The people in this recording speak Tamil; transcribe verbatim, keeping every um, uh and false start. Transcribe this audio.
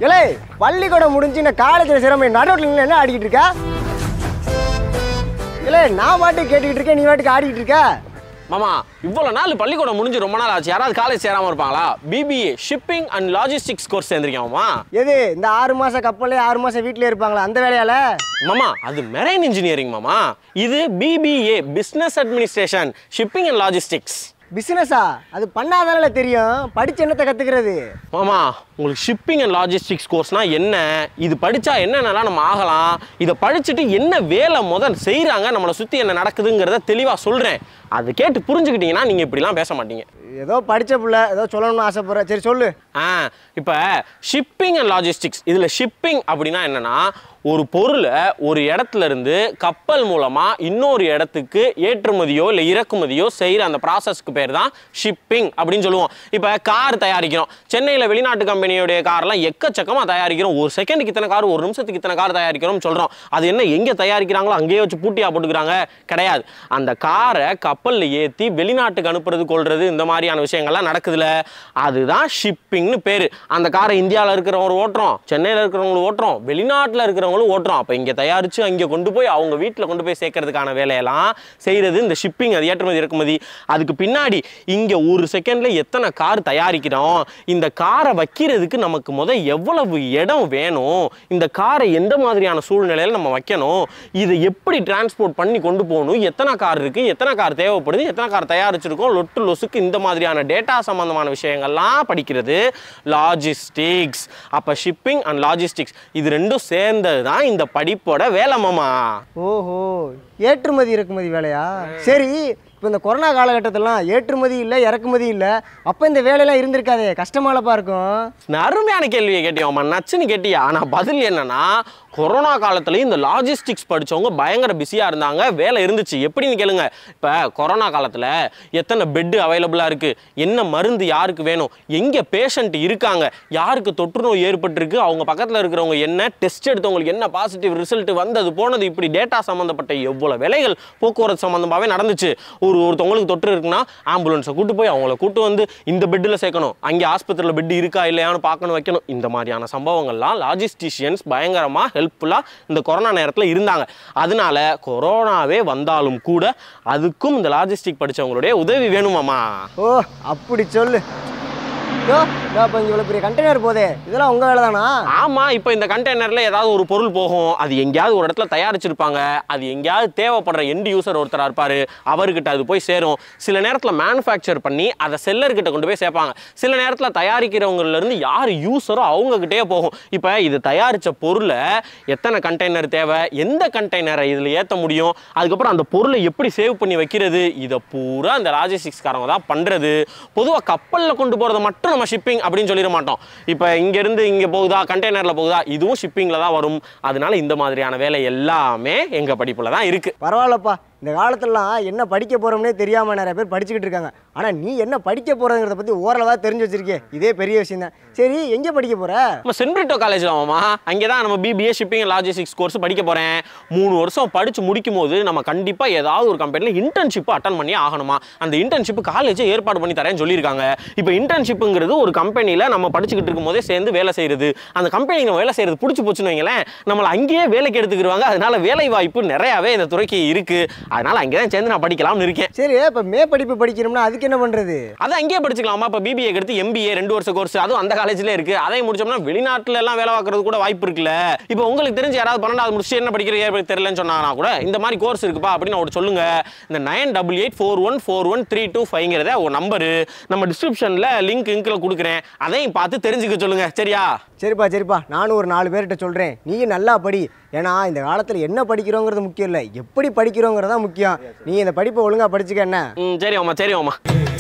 இல்லை பள்ளிக்கூடம் முடிஞ்சு இந்த காலேஜில் சிரமம் நடுவில் என்ன ஆடிக்கிட்டு இருக்கா? இல்லை நான் பாட்டுக்கு கேட்டுக்கிட்டு இருக்கேன், நீ பாட்டுக்கு ஆடிக்கிட்டு இருக்க. மாமா இவ்வளோ நாள் பள்ளிக்கூடம் முடிஞ்சு ரொம்ப நாள் ஆச்சு, யாராவது காலேஜ் சேராமல் இருப்பாங்களா? BBA shipping and logistics course சேர்ந்துருக்கேன் மாமா. எது இந்த ஆறு மாதம் கப்பல்லே ஆறு மாதம் வீட்டிலே இருப்பாங்களா அந்த வேலையால? மாமா அது மெரைன் இன்ஜினியரிங் மாமா. இது BBA business administration shipping and logistics. பிஸ்னஸா? அது பண்ணாதானே தெரியும், படிச்சு என்னத்தை கற்றுக்கிறது? மாமா உங்களுக்கு ஷிப்பிங் அண்ட் லாஜிஸ்டிக்ஸ் கோர்ஸ்னா என்ன, இது படித்தா என்னென்னலாம் நம்ம ஆகலாம், இதை படிச்சுட்டு என்ன வேலை முதல் செய்கிறாங்க, நம்மளை சுற்றி என்ன நடக்குதுங்கிறத தெளிவாக சொல்கிறேன். அது கேட்டு புரிஞ்சுக்கிட்டீங்கன்னா நீங்கள் இப்படிலாம் பேச மாட்டீங்க. ஏதோ படித்த பிள்ளை ஏதோ சொல்லணும்னு ஆசைப்படுறேன், சரி சொல்லு. ஆ இப்போ ஷிப்பிங் அண்ட் லாஜிஸ்டிக்ஸ், இதில் ஷிப்பிங் அப்படின்னா என்னென்னா ஒரு பொருளை ஒரு இடத்துல இருந்து கப்பல் மூலமாக இன்னொரு இடத்துக்கு ஏற்றுமதியோ இல்லை இறக்குமதியோ செய்கிற அந்த ப்ராசஸ்க்கு பேர் தான் ஷிப்பிங் அப்படின்னு சொல்லுவோம். இப்போ கார் தயாரிக்கிறோம், சென்னையில் வெளிநாட்டு கம்பெனியோடைய கார்லாம் எக்கச்சக்கமாக தயாரிக்கிறோம். ஒரு செகண்டுக்கு இத்தனை கார், ஒரு நிமிஷத்துக்கு இத்தனை கார் தயாரிக்கிறோம்னு சொல்கிறோம். அது என்ன எங்கே தயாரிக்கிறாங்களோ அங்கேயே வச்சு பூட்டியாக போட்டுக்கிறாங்க? கிடையாது. அந்த காரை கப்பலில் ஏற்றி வெளிநாட்டுக்கு அனுப்புறது கொள்வது இந்த மாதிரியான விஷயங்கள்லாம் நடக்குதுல்ல, அதுதான் ஷிப்பிங்னு பேர். அந்த காரை இந்தியாவில் இருக்கிறவங்க ஓட்டுறோம், சென்னையில் இருக்கிறவங்க ஓட்டுறோம், வெளிநாட்டில் இருக்கிறவங்க ஓட்டுறோம். அப்ப இங்க தயாரிச்சு அங்க கொண்டு போய் அவங்க வீட்டுல கொண்டு போய் சேர்க்கறதுக்கான வேலையெல்லாம் செய்யறது இந்த ஷிப்பிங். அது ஏற்றுமதி இறக்குமதி. அதுக்கு பின்னாடி இங்க ஒரு செகண்ட்ல எத்தனை கார் தயாரிக்கிறோம், இந்த காரை வைக்கிறதுக்கு நமக்கு முதல் எவ்வளவு இடம் வேணும், இந்த காரை எந்த மாதிரியான சூழ்நிலையில நம்ம வைக்கணும், இதை எப்படி டிரான்ஸ்போர்ட் பண்ணி கொண்டு போகணும், எத்தனை கார் இருக்கு, எத்தனை கார் தேவைப்படுது, எத்தனை கார் தயாரிச்சிருக்கோம், லொட்டு லொசுக்கு இந்த மாதிரியான டேட்டா சம்பந்தமான விஷயங்கள்லாம் படிக்கிறது லாஜிஸ்டிக்ஸ். அப்ப ஷிப்பிங் அண்ட் லாஜிஸ்டிக்ஸ் இது ரெண்டும் சேர்ந்தது தான் இந்த படிப்போட வேலை மாமா. ஓஹோ, ஏற்றுமதி இறக்குமதி வேலையா? சரி, இப்போ இந்த கொரோனா காலகட்டத்திலாம் ஏற்றுமதி இல்லை இறக்குமதி இல்லை, அப்போ இந்த வேலையெல்லாம் இருந்திருக்காதே, கஷ்டமாலப்பா இருக்கும். அருமையான கேள்வியை கேட்டியாம்மா, நச்சுன்னு கேட்டியா. ஆனால் பதில் என்னன்னா கொரோனா காலத்துலேயும் இந்த லாஜிஸ்டிக்ஸ் படித்தவங்க பயங்கர பிஸியாக இருந்தாங்க, வேலை இருந்துச்சு. எப்படின்னு கேளுங்க. இப்போ கொரோனா காலத்தில் எத்தனை பெட்டு அவைலபிளாக இருக்குது, என்ன மருந்து யாருக்கு வேணும், எங்கே பேஷண்ட் இருக்காங்க, யாருக்கு தொற்று நோய் ஏற்பட்டிருக்கு, அவங்க பக்கத்தில் இருக்கிறவங்க என்ன டெஸ்ட் எடுத்தவங்களுக்கு என்ன பாசிட்டிவ் ரிசல்ட் வந்தது போனது, இப்படி டேட்டா சம்மந்தப்பட்ட எவ்வளோ வேலைகள் போக்குவரத்து சம்மந்தமாகவே நடந்துச்சு. ஒரு ஒருத்தவங்களுக்கு தொற்று இருக்குன்னா ஆம்புலன்ஸை கூட்டு போய் அவங்கள கூட்டு வந்து இந்த பெட்டில் சேர்க்கணும், அங்கே ஆஸ்பத்திரியில் பெட் இருக்கா இல்லையான்னு பார்க்கணும் வைக்கணும். இந்த மாதிரியான சம்பவங்கள்லாம் லாஜிஸ்டிஷியன்ஸ் பயங்கரமாக ஹெல்ப்ஃபுல்லாக இந்த கொரோனா நேரத்தில் இருந்தாங்க. அதனால கொரோனாவே வந்தாலும் கூட அதுக்கும் இந்த லாஜிஸ்டிக் படித்தவங்களுடைய உதவி வேணுமாமா. ஓ அப்படி சொல்லு. இப்போ இவ்வளோ பெரிய கண்டெய்னர் போதே, இதெல்லாம் உங்கள் வேலை தானா? ஆமாம். இப்போ இந்த கண்டெய்னரில் ஏதாவது ஒரு பொருள் போகும், அது எங்கேயாவது ஒரு இடத்துல தயாரிச்சிருப்பாங்க, அது எங்கேயாவது தேவைப்படுற எண்ட் யூசர் ஒருத்தராக இருப்பார், அவர்கிட்ட அது போய் சேரும். சில நேரத்தில் மேனுஃபேக்சர் பண்ணி அதை செல்லர்கிட்ட கொண்டு போய் சேர்ப்பாங்க. சில நேரத்தில் தயாரிக்கிறவங்களிருந்து யார் யூஸரோ அவங்ககிட்டே போகும். இப்போ இது தயாரித்த பொருளை எத்தனை கண்டெய்னர் தேவை, எந்த கண்டெய்னரை இதில் ஏற்ற முடியும், அதுக்கப்புறம் அந்த பொருளை எப்படி சேவ் பண்ணி வைக்கிறது, இதை பூரா இந்த லாஜிஸ்டிக்ஸ்காரங்க தான் பண்ணுறது. பொதுவாக கப்பலில் கொண்டு போகிறத மட்டும் நம்ம ஷிப்பிங் அப்படின்னு சொல்லிட மாட்டோம். இப்போ இங்கேருந்து இங்கே போகுதா, கண்டெய்னரில் போகுதா, இதுவும் ஷிப்பிங்கில் தான் வரும். அதனால இந்த மாதிரியான வேலை எல்லாமே எங்கள் படிப்பில் தான் இருக்குது. பரவாயில்லப்பா. இந்த காலத்துலலாம் என்ன படிக்க போகிறோம்னே தெரியாமல் நிறைய பேர் படிச்சுக்கிட்டு இருக்காங்க. ஆனால் நீ என்ன படிக்க போகிறதுங்கிறத பற்றி ஓரளவாக தெரிஞ்சு வச்சிருக்கே, இதே பெரிய விஷயம் தான். சரி, எங்கே படிக்க போகிற? நம்ம சென்ட் பிரிட்டோ காலேஜில் ஆமாம்மா, அங்கே தான் நம்ம BBA shipping and logistics course படிக்க போகிறேன். மூணு வருஷம் படித்து முடிக்கும் போது நம்ம கண்டிப்பாக ஏதாவது ஒரு கம்பெனியில் இன்டர்ன்ஷிப் அட்டன் பண்ணி ஆகணுமா. அந்த இன்டர்ன்ஷிப் காலேஜே ஏற்பாடு பண்ணி தரேன்னு சொல்லியிருக்காங்க. இப்போ இன்டர்ன்ஷிப்புங்கிறது ஒரு கம்பெனியில் நம்ம படிச்சுக்கிட்டு இருக்கும் போதே சேர்ந்து வேலை செய்கிறது. அந்த கம்பெனி நம்ம வேலை செய்கிறது பிடிச்சி போச்சுன்னு வைங்களேன், நம்மளை அங்கேயே வேலைக்கு எடுத்துக்கிடுவாங்க. அதனால வேலை வாய்ப்பு நிறையாவே இந்த துறைக்கு இருக்குது. அதனால அங்கே தான் சேர்ந்து நான் படிக்கலாம்னு இருக்கேன். சரி, இப்போ மே படிப்பு படிக்கணும்னா அதுக்கு என்ன பண்ணுறது? அதை அங்கேயே படிச்சுக்கலாமா. இப்போ பிபிஏ எடுத்து எம்பிஏ ரெண்டு வருஷம் கோர்ஸ், அதுவும் அந்த காலேஜ்லேயே இருக்குது. அதை முடிச்சோம்னா வெளிநாட்டில் எல்லாம் வேலை பார்க்கறது கூட வாய்ப்பு இருக்குல்ல. இப்போ உங்களுக்கு தெரிஞ்சு யாராவது பன்னெண்டாவது முடிச்சு என்ன படிக்கிற தெரியலன்னு சொன்னாங்கன்னா கூட இந்த மாதிரி கோர்ஸ் இருக்குப்பா அப்படின்னு அவரு சொல்லுங்க. இந்த nine double eight four one four one three two ஃபைவ்ங்கிறத ஒரு நம்பரு நம்ம டிஸ்கிரிப்ஷனில் லிங்க் இங்கில் கொடுக்குறேன், அதையும் பார்த்து தெரிஞ்சுக்க சொல்லுங்க. சரியா? சரிப்பா சரிப்பா, நானும் ஒரு நாலு பேர்கிட்ட சொல்கிறேன், நீ நல்லா படி. ஏன்னா இந்த காலத்தில் என்ன படிக்கிறோங்கிறது முக்கியம் இல்லை, எப்படி படிக்கிறோங்கிறது தான் முக்கியம். நீ இந்த படிப்பை ஒழுங்காக படிச்சுக்க. என்ன? ம் சரி ஆமா சரி ஆமா.